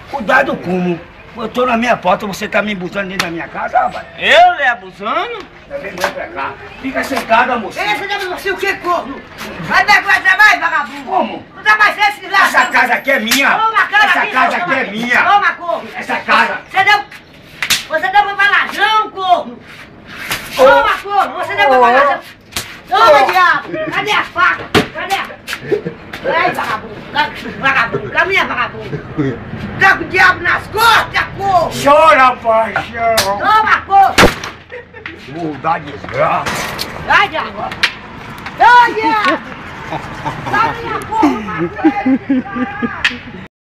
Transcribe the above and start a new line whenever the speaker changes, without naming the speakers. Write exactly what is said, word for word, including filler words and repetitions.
Cuidado como? Eu tô na minha porta, você tá me abusando dentro da minha casa, rapaz?
Eu lhe abusando?
Também vai pra cá. Fica sentada, moça.
Ei, você deve você o que, corno? Vai ver vai trabalhar, vagabundo.
Como?
Não trabalha esse lá.
Essa casa aqui é minha.
Toma, cara,
Essa
aqui,
casa
toma
aqui é
aqui.
minha.
Toma, corno.
Essa casa.
Você deu... Você deu pra ladrão, corno. Toma, corno. Você deu pra ladrão. Toma, diabo. Cadê a faca? Cadê a... Ai, vagabundo. Vagabundo. Caminha, vagabundo. Tá com o diabo nas costas, corno.
Chora, paixão.
Toma, corno.
Vou dar desgraça.
Vai, diabo. Vai, diabo. Dá minha porra,